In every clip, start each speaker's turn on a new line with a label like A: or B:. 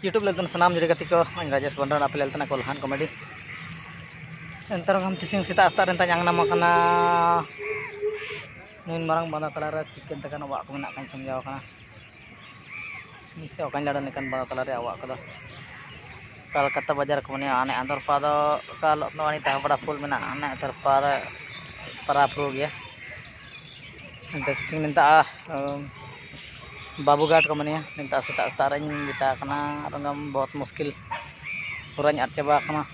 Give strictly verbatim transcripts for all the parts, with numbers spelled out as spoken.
A: YouTube लेते सामान जुड़ी गति को राजेश बंडर आप लेते को लहान कॉमेडी एंतर हम तिसिंग Sita अस्ता रेंता yang nama kana nin marang banda talara tiket tekan awak ko menak kan samjaw kana ni se okan ladan ikan banda talare awak ko kal kata bajar ko ni ane antar pada kalau no wanita pada full menak ane antar para para pro ya ente sing minta babu gat ko mania minta sita staranya kita kena rengam buat muskil kurang arceba kana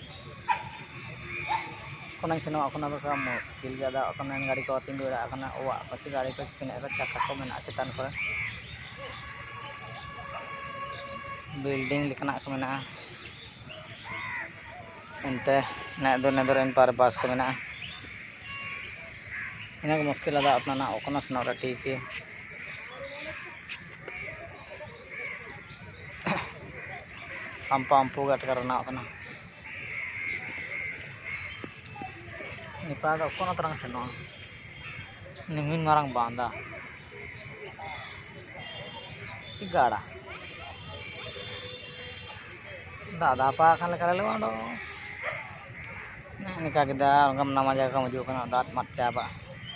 A: konan sino ako na ka muskil gada ako na ngari ko tindu da kana owa pasti gari ko kina ka cakap ko mena cetan ko building likana ko mena ente na do na do ren par bas ko mena ina ko muskil ada apna na okona sino ra tv ampa-ampu gat karena kana ini pada kono terang seno ningin marang banda sigara dada apa kan lekale lewado nah ini kagida ngam nama jaga maju kana dat mat jaba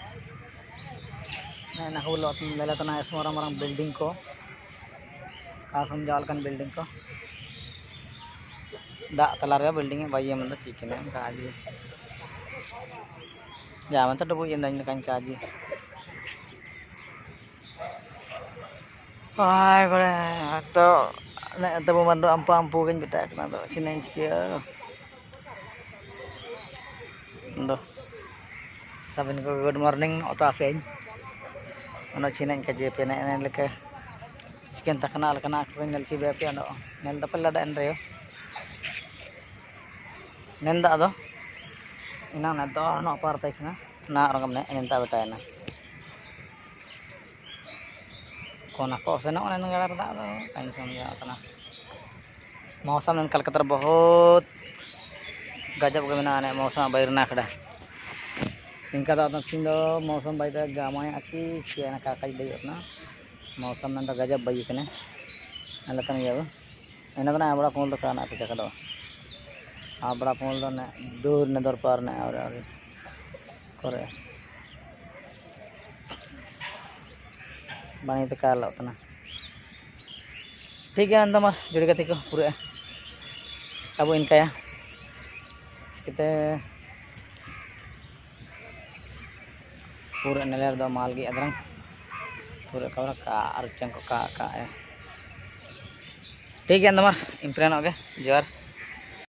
A: nah nak ulot mela tana semua orang building ko kasum jalkan building ko dak talarnya buildingnya bayi yang menurut cikin yang kaji jangan terdebu yang dan kan kaji wah kore atau nek atau memandu ampu-ampu kan kita kena tuh sini sekian ndo sabin ko good morning auto afin ano sini kaji pe nek nek leke sekian tak kenal kena aku nel C B P ano nel dapat lada andre yo nenda do ina na do no partai kana na orang ne nenta betai na kona ko seno na ngara ta do kain samya kana मौसम ने कलकत्ता बहुत गजब के बना ने मौसम बाहर ना खड़ा इनका तो सिंदो मौसम बाहर गामाय आकी सिया ना काकाई बाई अपना मौसम ने गजब बाई कने अलकन या एना तो बड़ा कोल तो काना पे कदो आ बड़ा कोल तो ने दूर ने दर पार ने और और करे बानी तो काल उतना ठीक है अंदर जुड़ी गति को पूरे अब इनका ya kita पूरे नेलर दो माल की अदरंग पूरे कवर का अर्चन को का का है ठीक है अंदर इम्प्रेन हो गए जोर